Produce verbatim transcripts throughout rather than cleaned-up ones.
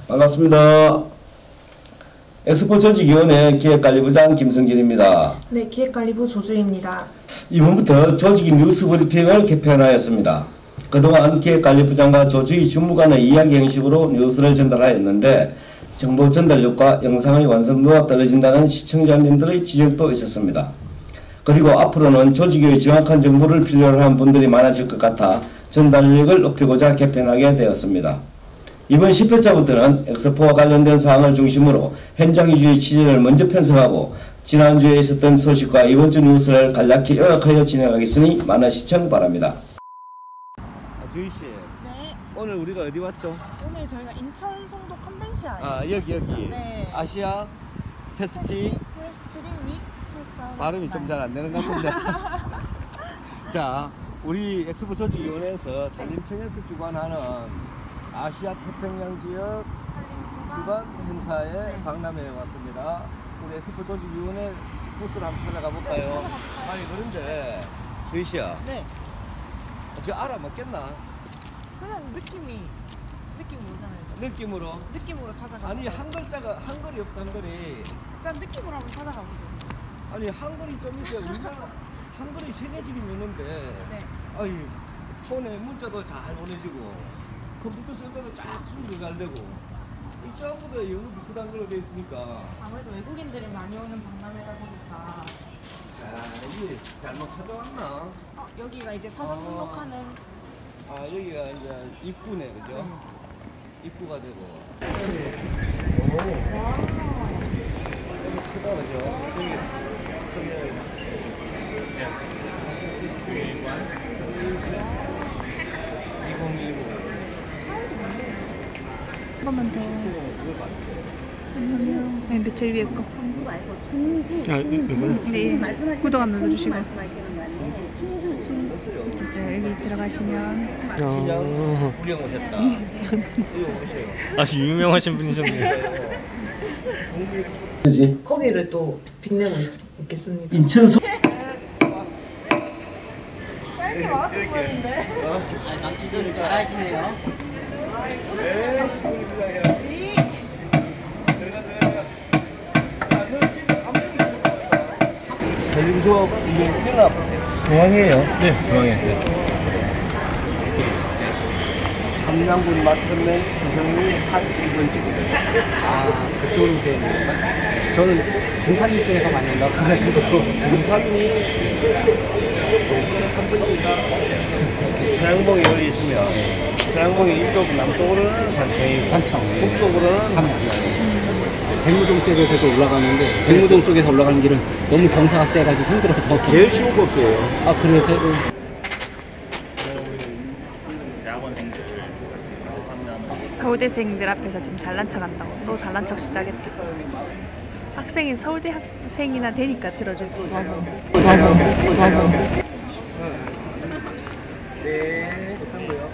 반갑습니다. 엑스포 조직위원회 기획관리부장 김성진입니다. 네, 기획관리부 조주입니다. 이번부터 조직위 뉴스 브리핑을 개편하였습니다. 그동안 기획관리부장과 조직위 주무관의 이야기 형식으로 뉴스를 전달하였는데 정보 전달력과 영상의 완성도가 떨어진다는 시청자님들의 지적도 있었습니다. 그리고 앞으로는 조직위의 정확한 정보를 필요로 하는 분들이 많아질 것 같아 전달력을 높이고자 개편하게 되었습니다. 이번 십 회차부터는 엑스포와 관련된 사항을 중심으로 현장 위주의 취재를 먼저 편성하고 지난주에 있었던 소식과 이번 주 뉴스를 간략히 요약하여 진행하겠으니 많은 시청 바랍니다. 아, 주희씨, 네. 오늘 우리가 어디 왔죠? 오늘 저희가 인천 송도 컨벤션에 아, 여기 여기 네. 아시아 패스피 발음이 좀 잘 안 되는 것 같은데 자, 우리 엑스포 조직위원회에서 산림청에서 주관하는 아시아 태평양 지역 주간 행사에 박람회에 왔습니다. 우리 엑스포 조직위원회 부스를 한번 찾아가 볼까요? 아니 그런데 주희씨야, 네. 저 알아먹겠나? 그냥 느낌이 느낌으로 오잖아요. 느낌으로? 느낌으로 찾아가. 아니 한 글자가 한글이 없어. 한글이 일단 느낌으로 한번 찾아가 보죠. 아니 한글이 좀 있어야 우리나라 한글이 세 개집이 있는데 네. 아니 폰에 문자도 잘 보내지고 컴퓨터 쓸 때도 쫙 순도 잘 되고 이쪽보다 영어 비슷한 걸로 돼 있으니까 아무래도 외국인들이 많이 오는 박람회다 보니까. 아 이게 잘못 찾아왔나? 어, 여기가 이제 사전 아. 등록하는. 아 여기가 이제 입구네, 그죠? 네. 입구가 되고. 와. 크다, 그죠? 한 번만 더. 안녕. 네, 제일 위에 거. 전주 말고 충주. 아, 이거는? 네. 구독 안 눌러주시고. 말씀하시는 거 아니에요? 충주, 충주. 됐어요. 여기 들어가시면. 아, 구경 오셨다. 이거 오세요. 아주 유명하신 분이셨네요. 그지? 거기를 또 빛내고 있겠습니다. 인천 소. 짧게 말았을 뻔했는데. 아, 낚시를 잘하시네요. 네, 시공입니다. 산림조합 연합 중앙이에요. 네, 중앙에. 네. 함양군 마천면 주성리 산 이 번 지구입니다. 아, 그쪽으로 되는 건가? 저는 등산 쪽에서 많이 올라가가지고. 등산이 삼 분이니까 서양봉이 여기 있으면 서양봉이 이쪽 남쪽으로는 산청이고 산청. 북쪽으로는 함양. 백무동 쪽에서도 올라가는데 백무동 쪽에서 올라가는 길은 너무 경사가 세가지고 힘들어서. 제일 쉬운 코스예요. 아, 그래서 서울대생들 앞에서 지금 잘난 척 한다고. 또 잘난 척 시작했다. 학생이 서울대 학생이나 되니까 들어주지. 맞아. 맞아. 맞아. 네, 어떤 거요?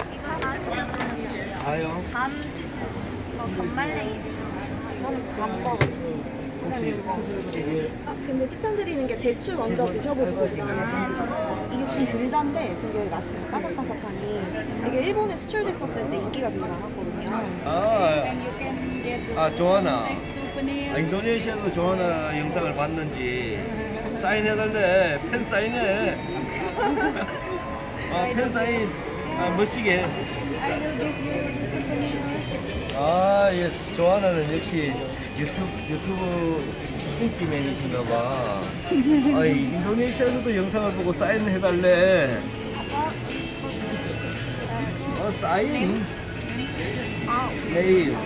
아요. 밤, 뭐 밤말랭이 저는 밥 먹어. 아, 근데 추천드리는 게 대추 먼저 드셔보시거든요. 이게 좀 불단데 되게 맛있어요. 바삭바삭하니. 이게 일본에 수출됐었을 때 인기가 되게 많았거든요. 아, 아 조하나. 아, 인도네시아도 조하나 영상을 봤는지 사인해달래. 팬 사인해. 아, 팬 사인. 아, 멋지게. 아, 예, 조하나는 역시 유튜브, 유튜브 인기맨이신가봐. 아, 인도네시아에서도 영상을 보고 사인해달래. 어, 사인? 네임.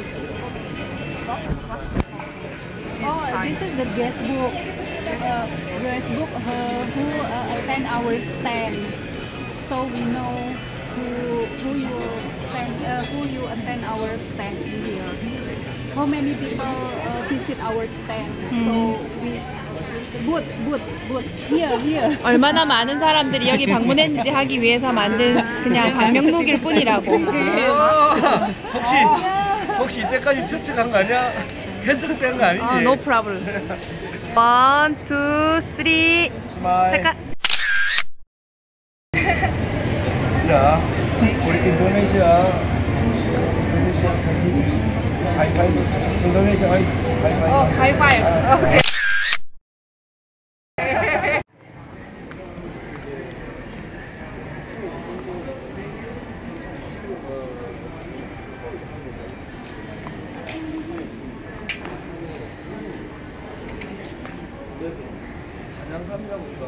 Oh, this is the guest book. Uh, guest book uh, who uh, attend our stand, so we know who who you stand, uh, who you attend our stand here. How many people uh, visit our stand? So we boot boot boot here here. 얼마나 많은 사람들이 여기 방문했는지 하기 위해서 만든 그냥 방명록일 뿐이라고. 아, 혹시 혹시 이때까지 추측한 거 아니야? 해석된 거 아니지? 아, no problem. One, two, three. 스마일. 잠깐. 자, 우리 인도네시아 인도네시아 하이파이브. 인도네시아 하이- 하이파이브. 어, 하이파이브. 오케이. 사냥삼이라고 있어.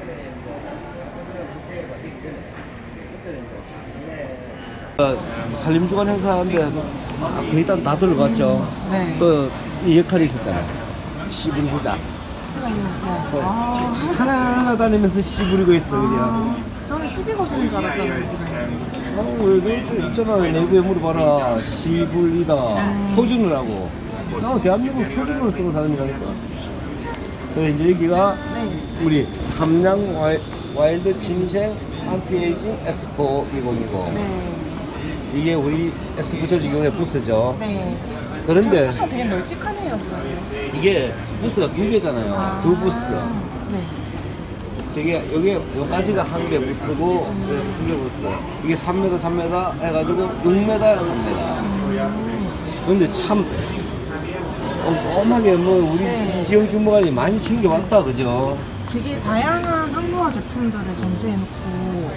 산림주간 행사인데 거의 다, 다 들어봤죠. 네. 또 이 역할이 있었잖아요. 씨부리고자. 아, 하나하나 다니면서 씨부리고 있어 그냥. 저는 시비 거시는 줄 알았잖아요. 어, 왜 그렇게 있잖아. 내부에 물어봐라. 씨불리다. 표준을 하고. 나 대한민국 표준으로 쓰는 사람이라니까. 그래서 이제 여기가 네. 우리 함양 와이, 와일드 진생 안티에이징 엑스포 이천이십. 네. 이게 우리 엑스포 조직위원회 부스죠. 네. 그런데 부스가 되게 널찍하네요. 그거는. 이게 부스가 두 개잖아요. 아. 두 부스. 네. 저게 여기 여기까지가 한 개 부스고 그래서 두 개 부스. 이게 삼 미터 삼 미터 해가지고 육 미터야 삼 미터. 근데 참 꼼꼼하게 뭐 우리 네. 이지영 주무관이 많이 챙겨왔다 그죠? 되게 다양한 항로화 제품들을 전시해놓고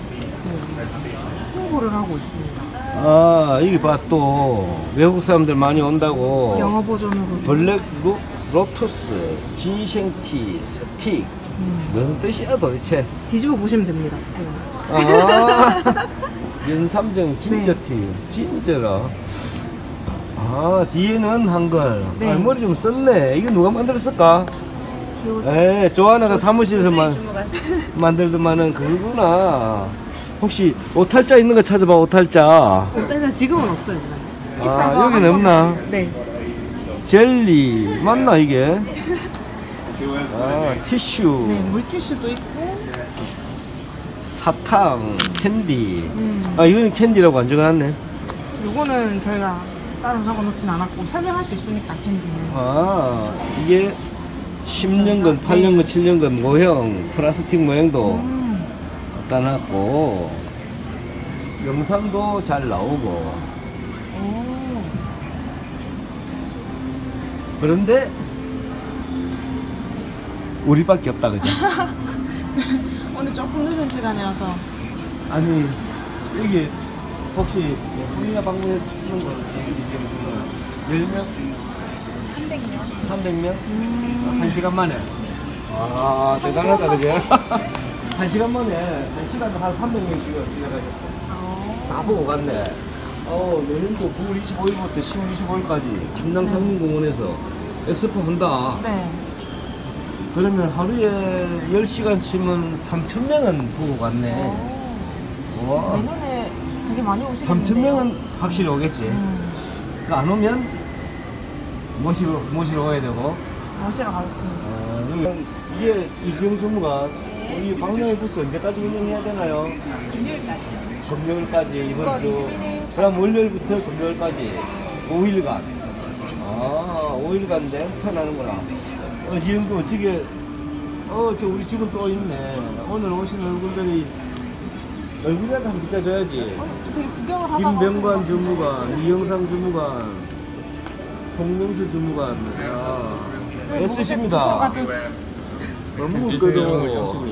네, 홍보를 하고 있습니다. 아 이게 봐 또 외국 사람들 많이 온다고. 영어 버전으로. 블랙 로, 로토스, 진생티, 스틱. 음. 무슨 뜻이야 도대체? 뒤집어 보시면 됩니다. 네. 아 연삼정 진저티, 진저라. 아 뒤에는 한글. 네. 아, 머리 좀 썼네. 이거 누가 만들었을까? 에 조하나가 사무실에서 만, 만들더만은 그거구나. 혹시 오탈자 있는 거 찾아봐. 오탈자. 일단은 지금은 없어요. 아, 있어서 여기는 한 없나? 번에- 네. 젤리 맞나 이게? 아 티슈, 네, 물티슈도 있고. 사탕, 캔디. 음. 아 이거는 캔디라고 안 적어놨네. 요거는 저희가 따로 적어놓진 않았고 설명할 수 있으니까 캔디는. 아 이게 십 년근, 팔 년근, 칠 년근 모형 플라스틱 모형도 음. 따놨고 영상도 잘 나오고. 오. 그런데 우리밖에 없다 그죠? 오늘 조금 늦은 시간에 와서. 아니 여기 혹시 우리가 방문해서 시키는 거 열 명? 삼백 명. 삼백 명? 한 시간 만에. 아 대단하다 그죠? 한 시간 만에 한 시간도 한 삼백 명씩 지나가셨어. 다 보고 갔네. 어 내년도 구월 이십오일부터 시월 이십오일까지 함양 상림공원에서 엑스포 한다. 네. 그러면 하루에 열 시간 치면 삼천 명은 보고 갔네. 오. 와. 내년에 되게 많이 오시겠는데요. 삼천 명은 확실히 오겠지. 음. 그러니까 안 오면 모시러, 모시러 와야 되고. 모시러 가겠습니다. 어, 여기- 이게 이수영 전무가 우리 광명의 부스 언제까지 운영해야 되나요? 금요일까지. 금요일까지 이번 주. 그럼 월요일부터 금요일까지 오 일간. 아 오 일간 렌터하는구나. 어, 지금도 어찌게 어저 우리 직원 또 있네. 오늘 오신 얼굴들이 얼굴이라도 한번 비춰줘야지. 되게 구경을 하다가 김병관 오신 것 주무관, 이영상 주무관, 홍명수 주무관. 아, 같은데. 애쓰십니다. 가득. 너무 웃거든.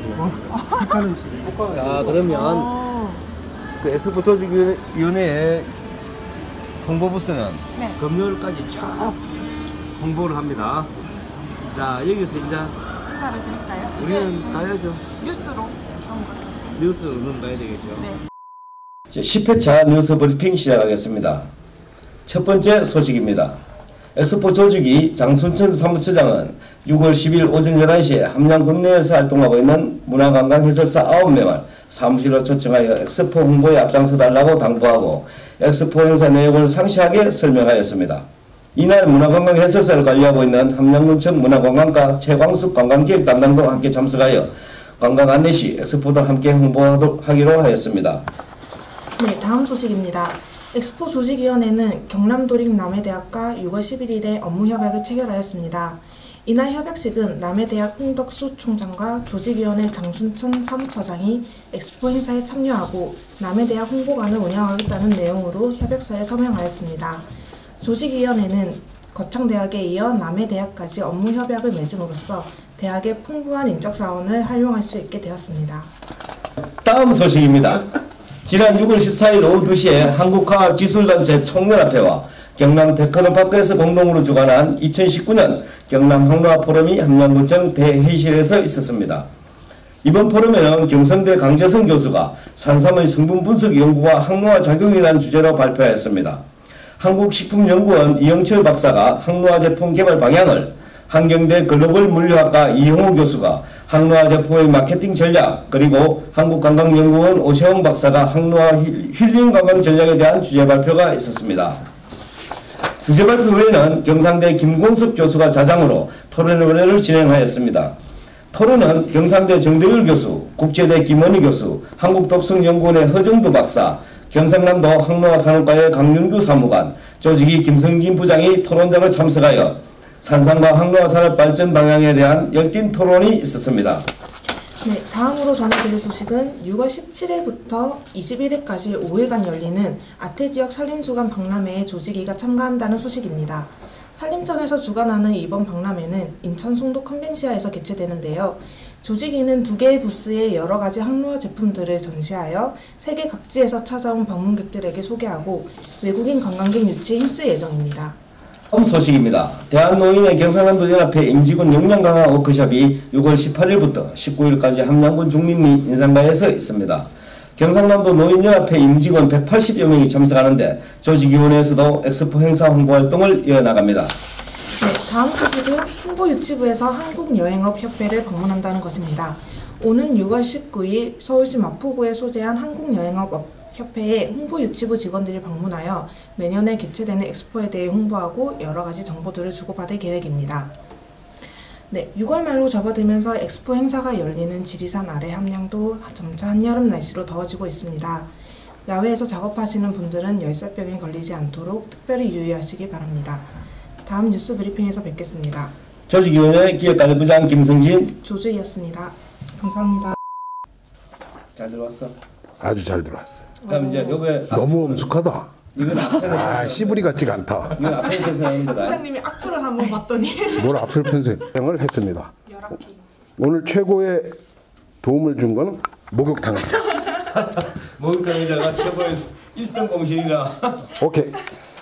자, 그러면 어. 그 엑스포 조직위원회의 홍보부스는 네. 금요일까지 쫙 홍보를 합니다. 자, 여기서 이제 인사를 드릴까요? 우리는 가야죠. 뉴스로 넘어가죠. 뉴스는 가야 되겠죠. 네. 십 회차 뉴스 브리핑 시작하겠습니다. 첫 번째 소식입니다. 엑스포 조직위 장순천 사무처장은 유월 십일 오전 열한 시에 함양 국내에서 활동하고 있는 문화관광 해설사 아홉 명을 사무실로 초청하여 엑스포 홍보에 앞장서달라고 당부하고 엑스포 행사 내용을 상세하게 설명하였습니다. 이날 문화관광 해설사를 관리하고 있는 함양군청 문화관광과 최광숙 관광기획 담당도 함께 참석하여 관광 안내 시 엑스포도 함께 홍보하기로 하였습니다. 네, 다음 소식입니다. 엑스포 조직위원회는 경남도립 남해대학과 유월 십일일에 업무협약을 체결하였습니다. 이날 협약식은 남해대학 홍덕수 총장과 조직위원회 장순천 사무처장이 엑스포 행사에 참여하고 남해대학 홍보관을 운영하겠다는 내용으로 협약서에 서명하였습니다. 조직위원회는 거창대학에 이어 남해대학까지 업무 협약을 맺음으로써 대학의 풍부한 인적 자원을 활용할 수 있게 되었습니다. 다음 소식입니다. 지난 유월 십사일 오후 두 시에 한국화학기술단체 총연합회와 경남 테크노파크에서 공동으로 주관한 이천십구년 경남 항로화 포럼이 함양구청 대회의실에서 있었습니다. 이번 포럼에는 경성대 강재성 교수가 산삼의 성분 분석 연구와 항로화 작용이라는 주제로 발표하였습니다. 한국식품연구원 이영철 박사가 항로화 제품 개발 방향을, 한경대 글로벌 물리학과 이형호 교수가 항로화 제품의 마케팅 전략, 그리고 한국관광연구원 오세홍 박사가 항로화 힐링 관광 전략에 대한 주제 발표가 있었습니다. 주제 발표 외에는 경상대 김공섭 교수가 자장으로 토론회를 진행하였습니다. 토론은 경상대 정대율 교수, 국제대 김원희 교수, 한국독성연구원의 허정도 박사, 경상남도 항로화 산업과의 강윤규 사무관, 조직위 김성진 부장이 토론장을 참석하여 산삼과 항로화 산업 발전 방향에 대한 열띤 토론이 있었습니다. 네, 다음으로 전해드릴 소식은 유월 십칠일부터 이십일일까지 오일간 열리는 아태지역 산림주간 박람회에 조직위가 참가한다는 소식입니다. 산림청에서 주관하는 이번 박람회는 인천 송도 컨벤시아에서 개최되는데요. 조직위는 두 개의 부스에 여러 가지 항로화 제품들을 전시하여 세계 각지에서 찾아온 방문객들에게 소개하고 외국인 관광객 유치에 힘쓸 예정입니다. 다음 소식입니다. 대한노인의 경상남도 연합회 임직원 역량 강화 워크숍이 유월 십팔일부터 십구일까지 함양군 중림리 인상가에서 있습니다. 경상남도 노인연합회 임직원 백팔십여 명이 참석하는데 조직위원회에서도 엑스포 행사 홍보 활동을 이어나갑니다. 네, 다음 소식은 홍보유치부에서 한국여행업협회를 방문한다는 것입니다. 오는 유월 십구일 서울시 마포구에 소재한 한국여행업협회에 홍보유치부 직원들이 방문하여 내년에 개최되는 엑스포에 대해 홍보하고 여러가지 정보들을 주고받을 계획입니다. 네, 유월 말로 접어들면서 엑스포 행사가 열리는 지리산 아래 함양도 점차 한여름 날씨로 더워지고 있습니다. 야외에서 작업하시는 분들은 열사병에 걸리지 않도록 특별히 유의하시기 바랍니다. 다음 뉴스 브리핑에서 뵙겠습니다. 조직위원회 기획관리부장 김성진, 조주희였습니다. 감사합니다. 잘 들어왔어? 아주 잘 들어왔어. 그럼 이제 요게 너무 엄숙하다. 이건 앞에는 아, 씨부리 같지가 않다. 이건 앞에 편성하는 거다. 부장님이 악플을 한번 봤더니 뭘 앞을 편성을 했습니다. 열악기. 오늘 최고의 도움을 준 거는 목욕탕 의자. 목욕탕 의자가 최고의 일 등 공신이라. 오케이.